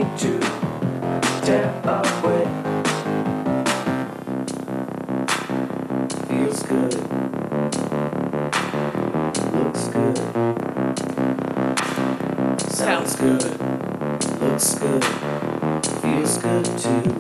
to tear away. Feels good, looks good, sounds good, looks good, feels good too.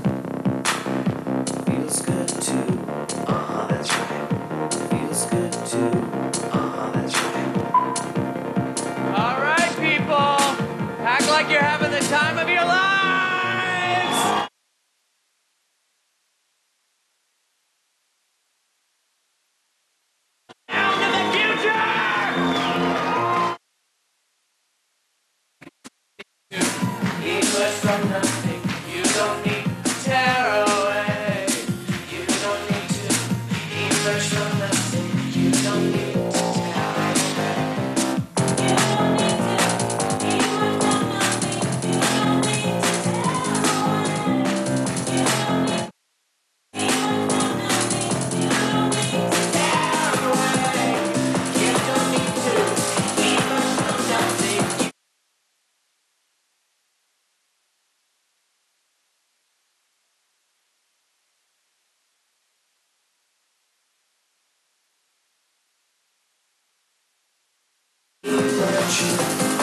Feels good too. That's right. Feels good too. That's right. All right, people. Act like you're having the time of your lives. Down to the future. Emerge from nothing. You don't need to tear away. You don't need to emerge from nothing. You don't need to tear away. You don't need to emerge from nothing. You don't need to tear away. You don't need to emerge from nothing. You don't need to tear away. You don't need to emerge from nothing. Emerge.